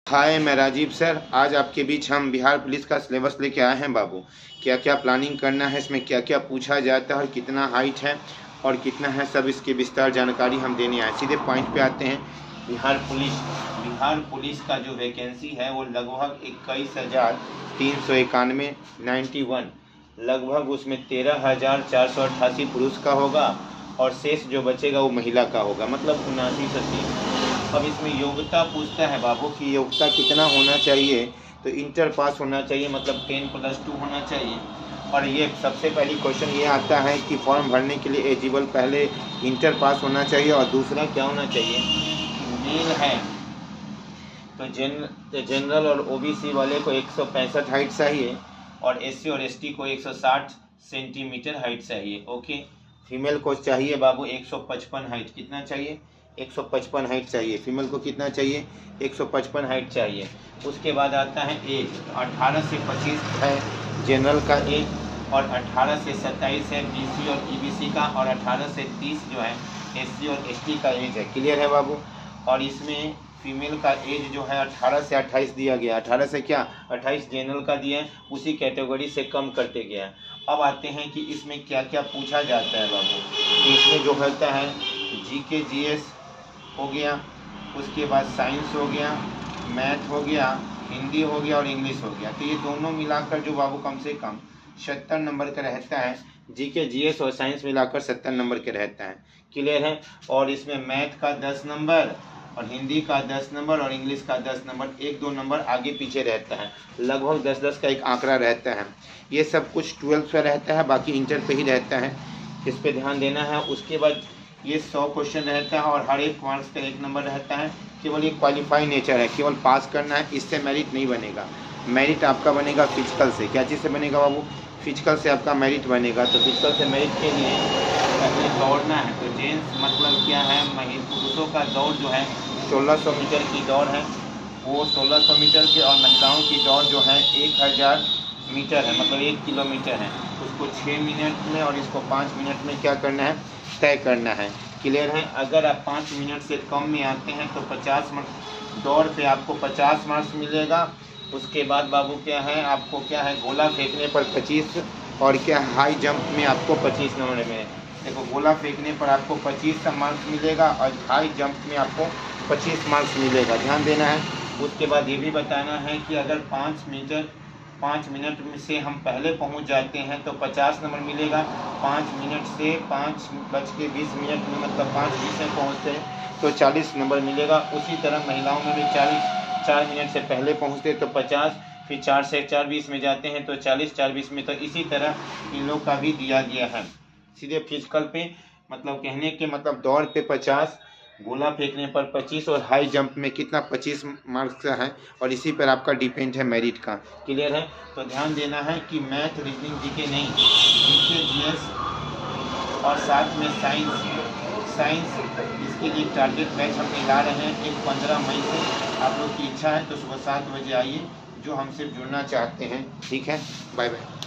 हाय, मैं राजीव सर। आज आपके बीच हम बिहार पुलिस का सिलेबस लेके आए हैं बाबू। क्या क्या प्लानिंग करना है, इसमें क्या क्या पूछा जाता है और कितना हाइट है और कितना है, सब इसकी विस्तार जानकारी हम देने आए। सीधे पॉइंट पे आते हैं। बिहार पुलिस का जो वैकेंसी है वो लगभग 21,391 91, लगभग उसमें 13,488 पुरुष का होगा और शेष जो बचेगा वो महिला का होगा, मतलब 79 अब इसमें योग्यता पूछता है बाबू कि योग्यता कितना होना चाहिए, तो इंटर पास होना चाहिए, मतलब 10+2 होना चाहिए। और ये सबसे पहली क्वेश्चन ये आता है कि फॉर्म भरने के लिए एलिजिबल पहले इंटर पास होना चाहिए और दूसरा क्या होना चाहिए, मेल है तो जनरल और ओबीसी वाले को 165 हाइट चाहिए और एससी और एसटी को 160 सेंटीमीटर हाइट चाहिए। ओके, फीमेल को चाहिए बाबू 155 हाइट। कितना चाहिए? 155 हाइट चाहिए। फीमेल को कितना चाहिए? 155 हाइट चाहिए। उसके बाद आता है एज, तो 18 से 25 है जनरल का एज और 18 से 27 है बीसी और ईबीसी का और 18 से 30 जो है एससी और एसटी का एज है। क्लियर है बाबू? और इसमें फीमेल का एज जो है 18 से 28 दिया गया। 18 से क्या 28 जनरल का दिया है, उसी कैटेगरी से कम करते गया है। अब आते हैं कि इसमें क्या क्या पूछा जाता है बाबू। तो इसमें जो होता है जीके जीएस हो गया, उसके बाद साइंस हो गया, मैथ हो गया, हिंदी हो गया और इंग्लिश हो गया। तो ये दोनों मिलाकर जो बाबू कम से कम 70 नंबर का रहता है। जीके जीएस और साइंस मिलाकर 70 नंबर के रहता है। क्लियर है? और इसमें मैथ का 10 नंबर और हिंदी का 10 नंबर और इंग्लिश का 10 नंबर, 1-2 नंबर आगे पीछे रहता है। लगभग 10-10 का एक आंकड़ा रहता है। ये सब कुछ 12th पे रहता है, बाकी इंटर पे ही रहता है, इस पे ध्यान देना है। उसके बाद ये 100 क्वेश्चन रहता है और हर एक मार्क्स का 1 नंबर रहता है। केवल ये क्वालिफाई नेचर है, केवल पास करना है, इससे मेरिट नहीं बनेगा। मेरिट आपका बनेगा फिजिकल से। क्या चीज़ से बनेगा बाबू? फिजिकल से आपका मेरिट बनेगा। तो फिजिकल से मेरिट के लिए पहले दौड़ना है। तो जेंट्स मतलब क्या है, पुरुषों का दौड़ जो है 1600 मीटर की दौड़ है, वो 1600 मीटर की, और महिलाओं की दौड़ जो है 1000 मीटर है, मतलब 1 किलोमीटर है। उसको 6 मिनट में और इसको 5 मिनट में क्या करना है, तय करना है। क्लियर है? अगर आप 5 मिनट से कम में आते हैं तो 50 मार्क्स दौड़ पे आपको 50 मार्क्स मिलेगा। उसके बाद बाबू क्या है, आपको क्या है, गोला फेंकने पर 25 और क्या हाई जंप में आपको 25 नंबर में। देखो, गोला फेंकने पर आपको 25 मार्क्स मिलेगा और हाई जंप में आपको 25 मार्क्स मिलेगा, ध्यान देना है। उसके बाद ये भी बताना है कि अगर 5 मिनट से हम पहले पहुंच जाते हैं तो 50 नंबर मिलेगा। 5 मिनट से 5:20 में, मतलब 5:20 में पहुंचते हैं तो 40 नंबर मिलेगा। उसी तरह महिलाओं में भी 4 मिनट से पहले पहुंचते तो 50, फिर 4 से 4:20 में जाते हैं तो 40, 4:20 में। तो इसी तरह इन लोग का भी दिया गया है। सीधे फिजिकल पे, मतलब कहने के मतलब दौड़ पे 50, गोला फेंकने पर 25 और हाई जंप में कितना 25 मार्क्स का है, और इसी पर आपका डिपेंड है मेरिट का। क्लियर है? तो ध्यान देना है कि मैथ, रीजनिंग, जीके नहीं, जीके जीएस और साथ में साइंस इसके लिए टारगेट बैच हम ला रहे हैं कि 15 मई से। आप लोग की इच्छा है तो सुबह 7 बजे आइए, जो हमसे जुड़ना चाहते हैं। ठीक है, बाय बाय।